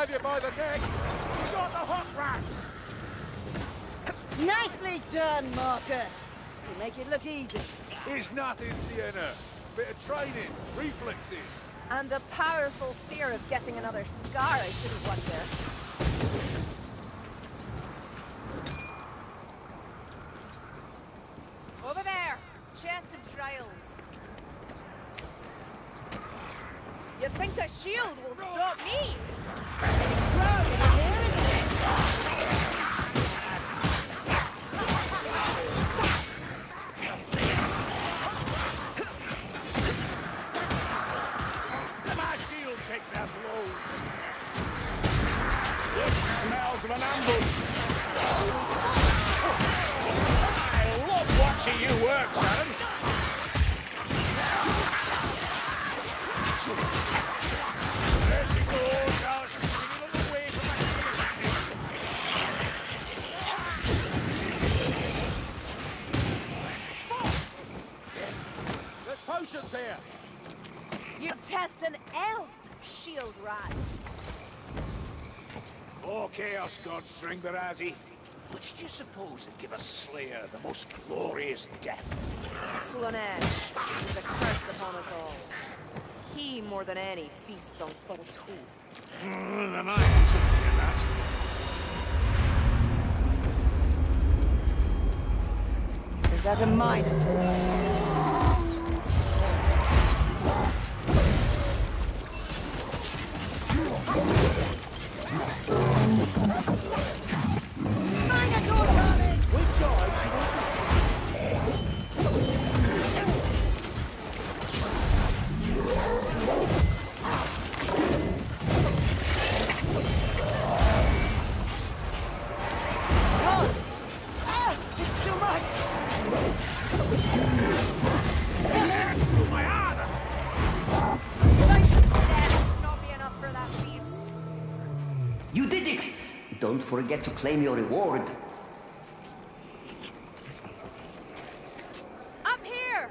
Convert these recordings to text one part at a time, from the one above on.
have you by the neck. You got the hot rat. Nicely done, Marcus. You make it look easy. It's nothing, Sienna. Bit of training, reflexes. And a powerful fear of getting another scar, I shouldn't wonder. Over there! Chest and trials. You think the shield will stop me? My shield takes that blow. This smells of an ambush. I love watching you work, Sharon. There she goes, now she's a little away from my There's potions here. You test an elf, shield rat. Oh, Chaos Gods, Dringbarazzi. Which do you suppose would give a slayer the most glorious death? Slaanesh is a curse upon us all. He, more than any, feasts on falsehood. Then I do something in that. Is that a minotaur? Minotaur coming! We tried to do It's too much! my armor! Not be enough for that beast. You did it! Don't forget to claim your reward. Up here!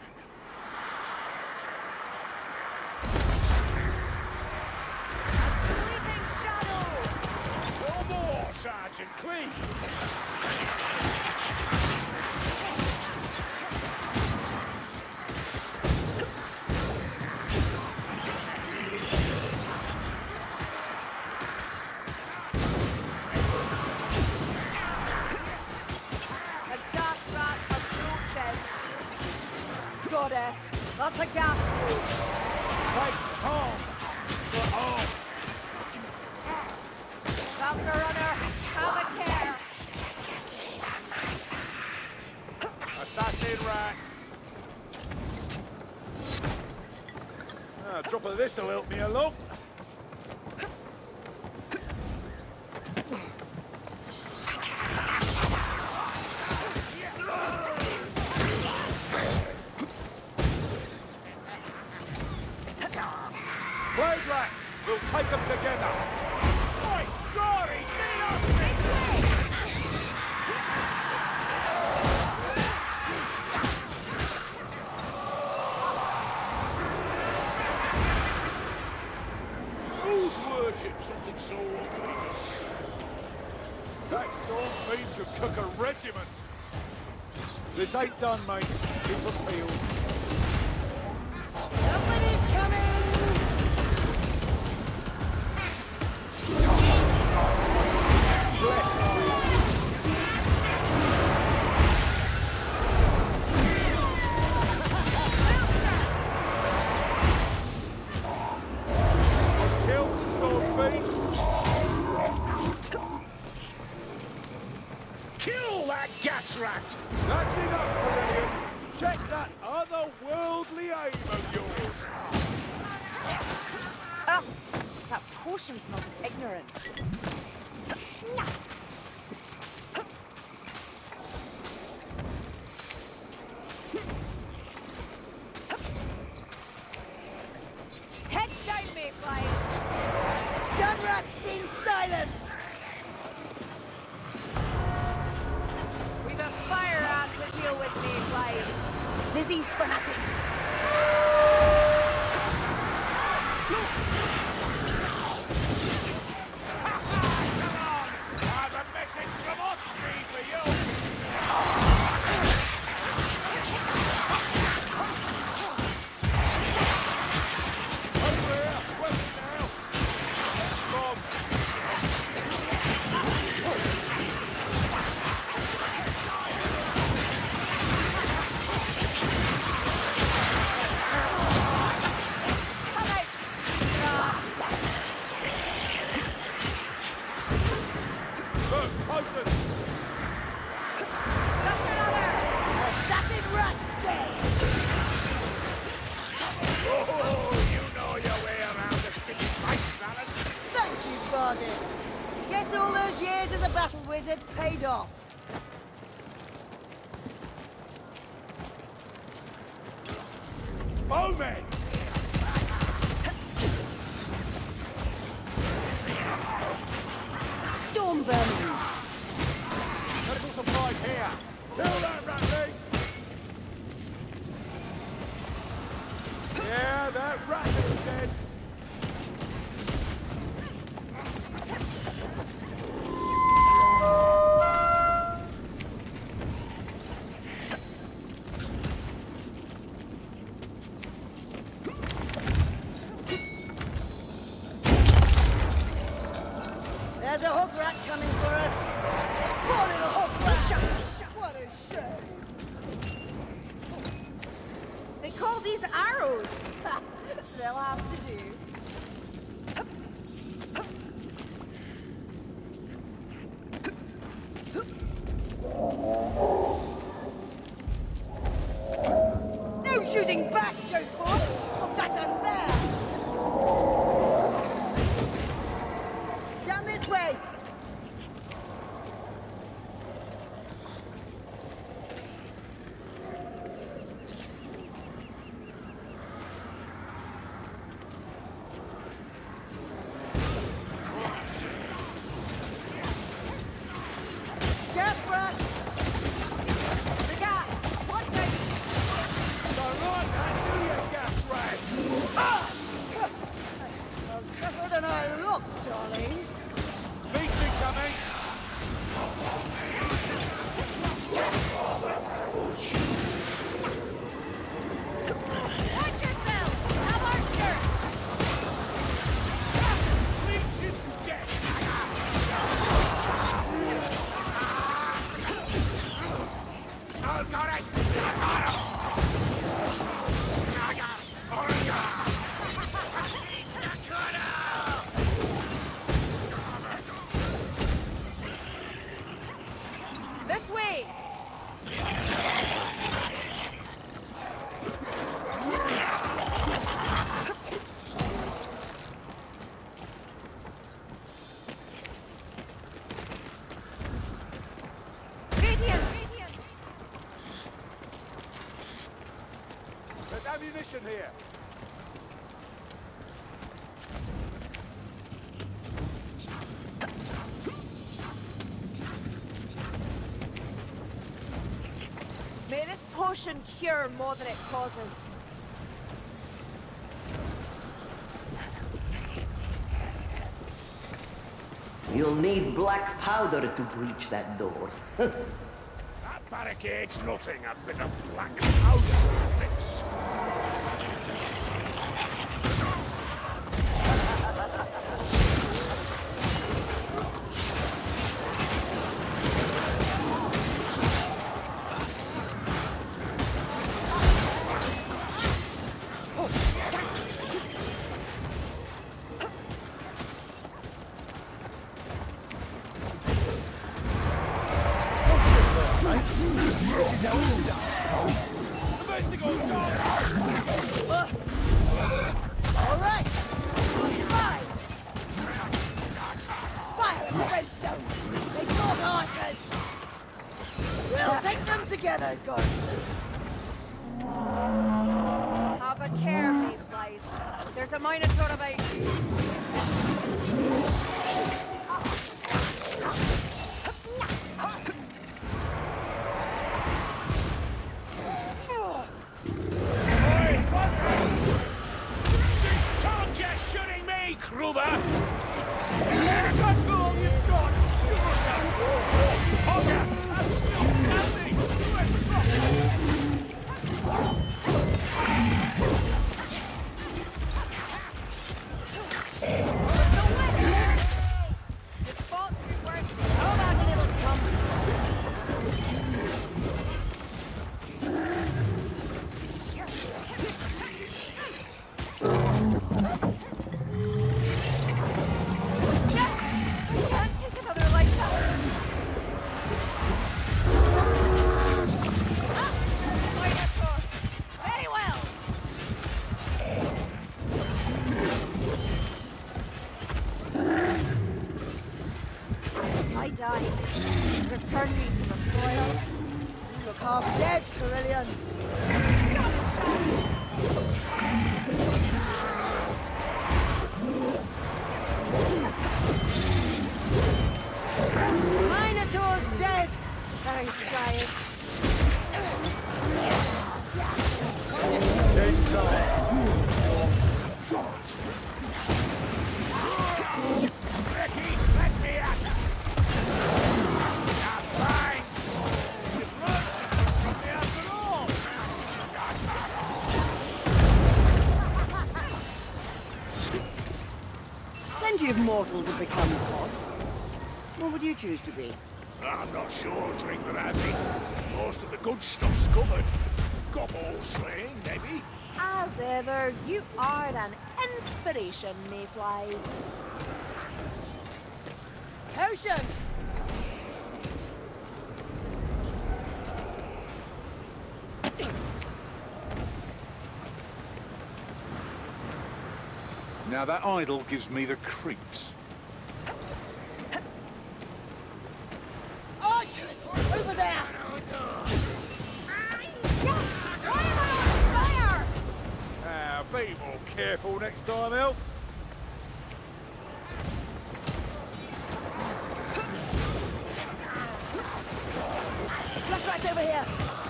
A fleeting shadow! No more, Sergeant Clee! A gas rat approaches. Goddess, that's a gas move. Hey, Tom! For home! That's a runner. Have a care. Assassin rat! A drop of this will help me along. Plague rats! We'll take them together! Oi, Glory! Get it up! Who'd worship something so ugly? That storm fiend could cook a regiment! This ain't done, mate. Keep them peeled. Somebody's coming! Bless you. Kill the storm fiend. Kill that gas rat! That's enough, Aurelian. Check that otherworldly aim of yours. Ah, that potion smells of ignorance. Head down, mayflies! Gunrats in silence! We've a fire ant to deal with, mayflies. Diseased fanatics! years as a battle wizard paid off. Bowman! Storm vermin. Medical supplies here! Kill that ratling! Yeah, that ratling's dead! There's a hook rat coming for us. Poor little hook rat. What a shame. They call these arrows. They'll have to do. No shooting back, Joe boys. Oh, that's unfair. Down this way. Gas rat. The guy. Watch it. Don't like that, do you, gas rat? I'm tougher than I look, darling. Beats incoming! Watch yourself. Have Archer. Leech is dead! This way. Radiance. There's ammunition here! May this potion cure more than it causes. You'll need black powder to breach that door. That barricade's nothing, a bit of black powder to fix. All right. Fire. Fire at the redstone. They got archers. We'll take them together, guys. Have a care, mayflies. There's a minotaur about. Told you shooting me, Kruber! That's all you've got! Shoot yourself! Hogger! I'm still standing! How about a little comfort? die. Return me to the soil. You look half dead, Carillion. Minotaur's dead. Thanks, Giant. Becky, let me at her. Now, fine. You've run from me after all. Plenty of mortals have become gods. What would you choose to be? I'm not sure, Tringlerati. Most of the good stuff's covered. Gobble slaying, maybe. As ever, you are an inspiration, Mayfly. Potion! Now that idol gives me the creeps. Archers! Over there! Be more careful next time, Elf. Look right over here!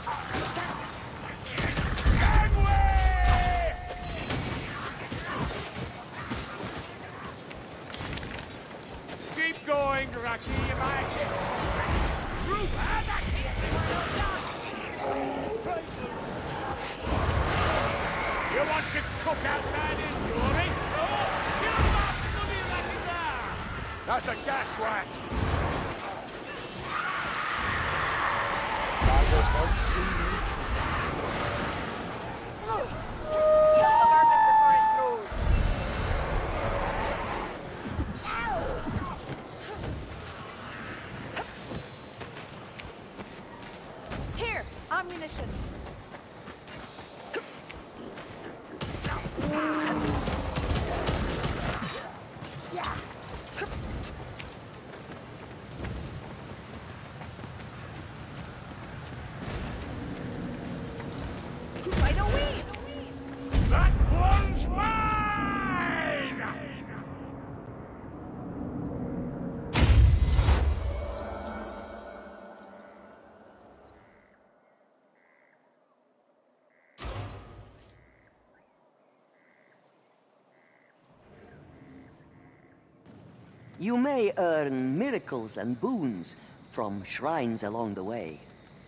Gangway! Keep going, Raki, you might get... You want to cook outside in glory? Oh, kill that bloody Rakizar! That's a gas rat! Tigers won't see me. Kill the vermin before it grows. Here, ammunition. Right away! That one's mine! You may earn miracles and boons from shrines along the way.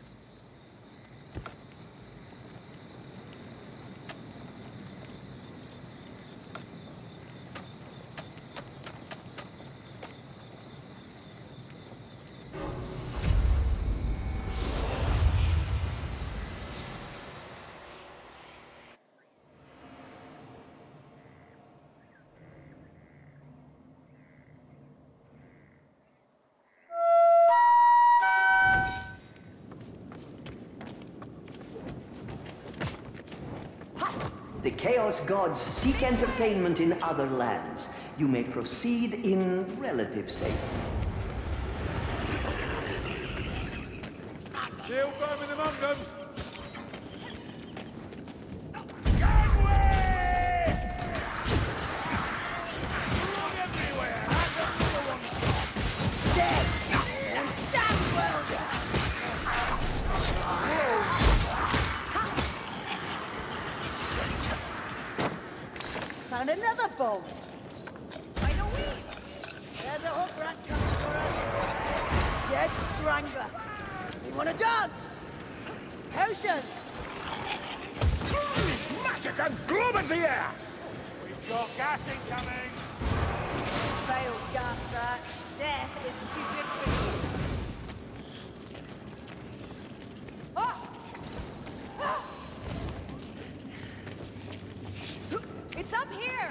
The Chaos Gods seek entertainment in other lands. You may proceed in relative safety. Shield vermin among them! Gangway! Wrong everywhere! And another one! Dead! And damn well dead! Found another bomb! Right away! There's a hook rat coming for us! Dead strangler! You wanna dance? Potion! It's magic and glove at the ass! We've got gas incoming! Vile gas rat. Death is too good for you. It's up here!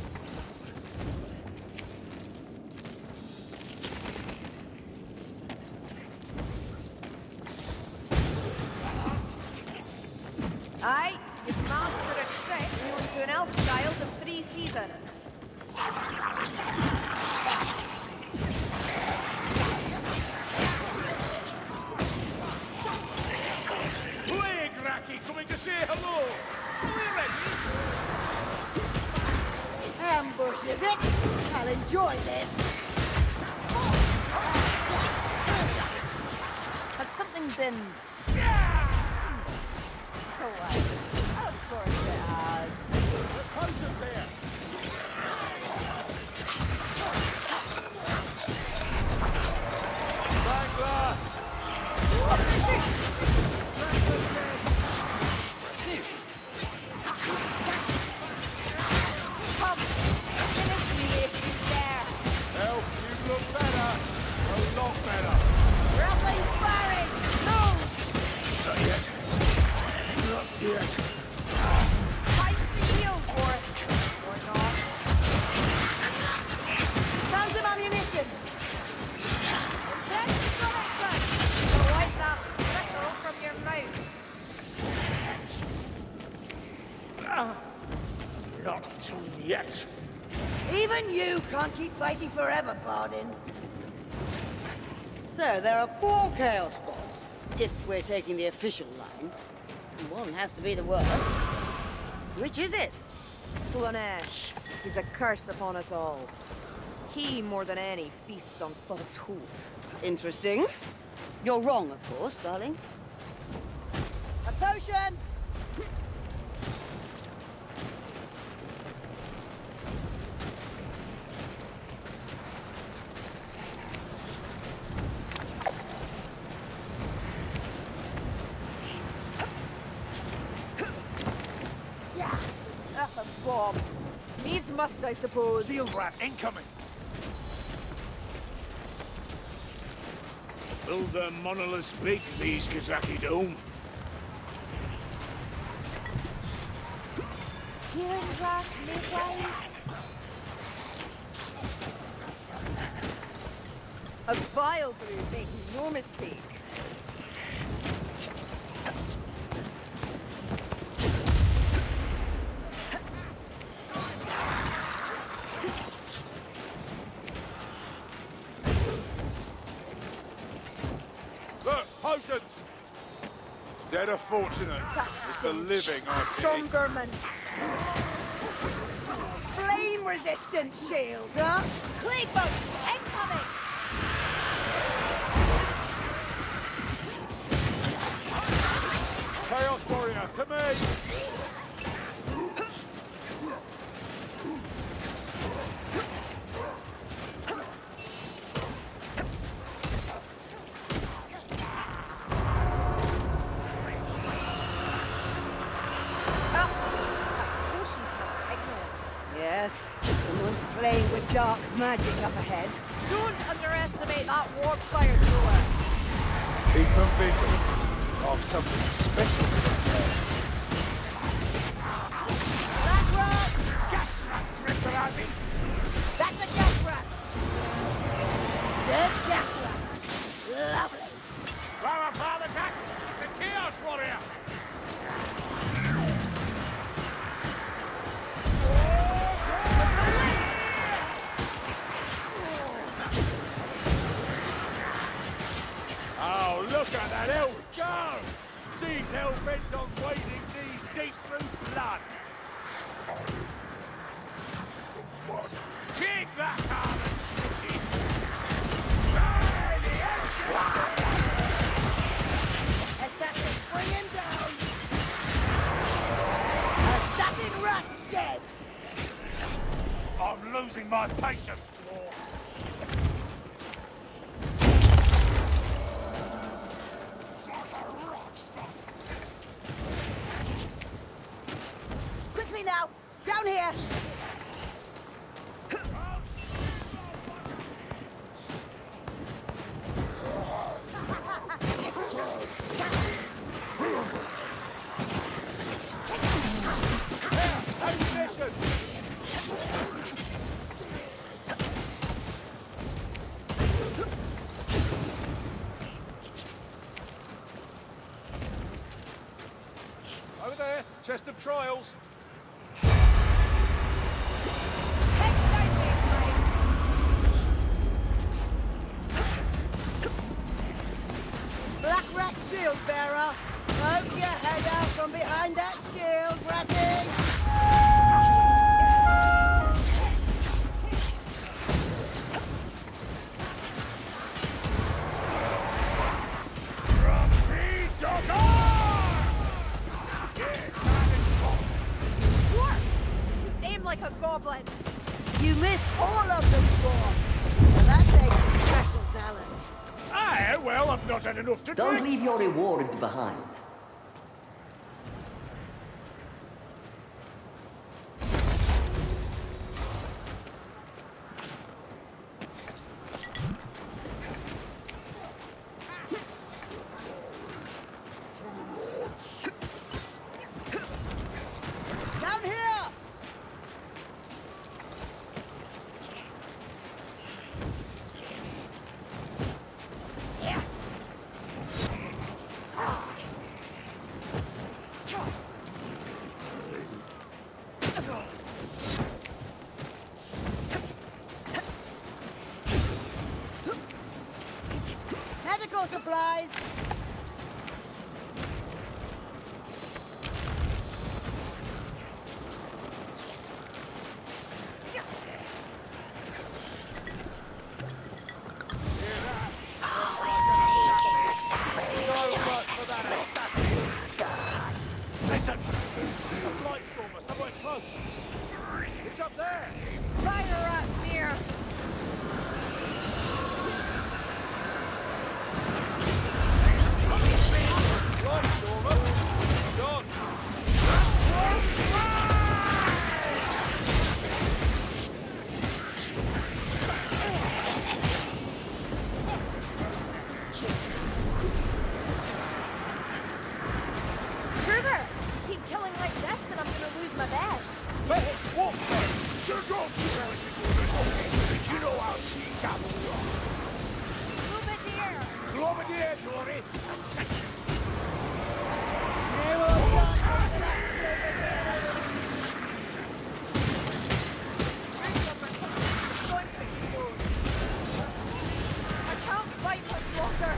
Aye, you've mastered a trick known to an elf child of 3 seasons. bush, is it? I'll enjoy this. Has something been... away? Of course it has. Potions here! Strangler! Come, finish me if you dare. Well, you look better. A lot better. Grappling firing! Move! Not yet. Not yet. Fight the shield for it. Or not. Found some ammunition! Then you got it, son. So wipe that spittle from your mouth. Not yet. Even you can't keep fighting forever, Bardin. So, there are 4 Chaos Squads, if we're taking the official line. And one has to be the worst. Which is it? Slaanesh. He's a curse upon us all. He, more than any, feasts on falsehood. Interesting. You're wrong, of course, darling. A potion! A bomb. Needs must, I suppose. Shield rat incoming. Will the monoliths beat these Kazaki Dome? Healing rat, midwives. A vile brew, make no mistake. Look, potions! Dead are fortunate. It's the living I pity. Stronger man. Flame-resistant shields, huh? Clay boats, incoming! Chaos warrior, to me! Oceans has ignorance. Yes, someone's playing with dark magic up ahead. Don't underestimate that warp fire thrower. Keep them busy. I've something special to prepare. Black rat! Gas rat drifter at me! That's a gas rat! Dead gas rat! Lovely! Flower farm attacks! It's a chaos warrior! Oh, look at that elf go! She's hell-bent on wading these deep through blood! Kick that arm and stick it! Assassin, bring him down! Assassin rat dead! I'm losing my patience, Lord. Quickly now! Down here! Ammunition! Over there, chest of trials. Black rat shield bearer! Poke your head out from behind that shield, ratty! a goblin! You missed all of them, Dwarf. Now that takes a special talent. Aye, well, I've not had enough to Don't drink. leave your reward behind. Down here! Medical supplies! Listen! There's a blight stormer somewhere close. It's up there. Fire us near! Blight stormer. Done. Kruger! Keep killing like this and I'm gonna lose my bet. Hey, what? You know how she got Globadier! Globadier, Dory. They will dance Going to explode. I can't fight much longer.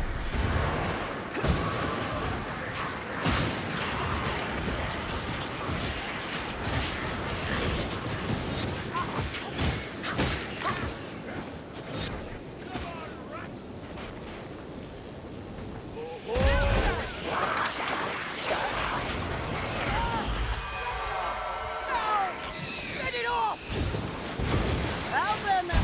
Get it off! I'll burn that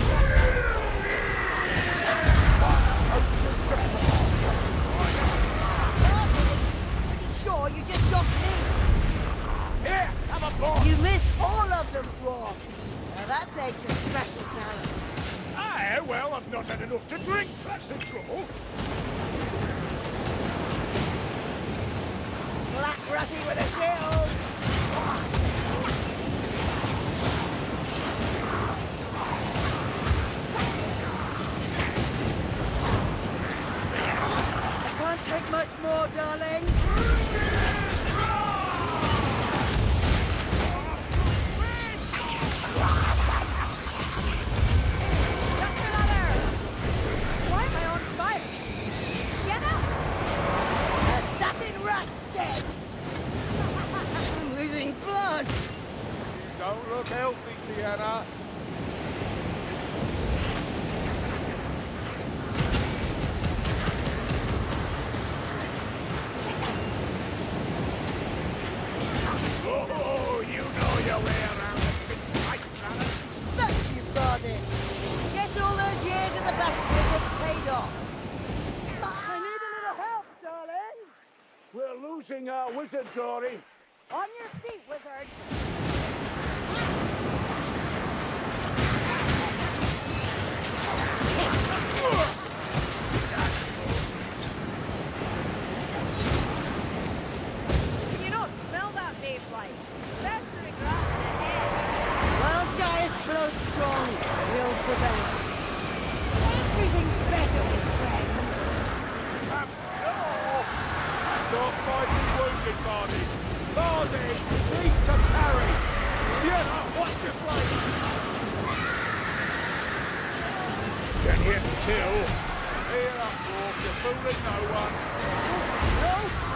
Pretty sure you just shot me. Here, have a ball. You missed all of them, Dwarf. Now that takes a special talent. Aye, well, I've not had enough to drink. That's the trouble. Black Ratty with a shield. I can't take much more, darling. Dr. Ladder! Why am I on fire? Sienna? Assassin rat dead. I'm losing blood. You don't look healthy, Sienna. Oh, you know your way around a big fight, Shannon. Thank you, Barney. Guess all those years in the battlefield have paid off. I need a little help, darling. We're losing our wizard, Dory. On your feet, wizards! Can you not smell that mayfly? Festering rat in the head! Wildshire's blow strong will prevail. Everything's better with friends. Stop fighting wounded, Barney. Barney, need to parry. Sienna, watch your blade. Get him killed. Here up, Dwarf. You're fooling no one. No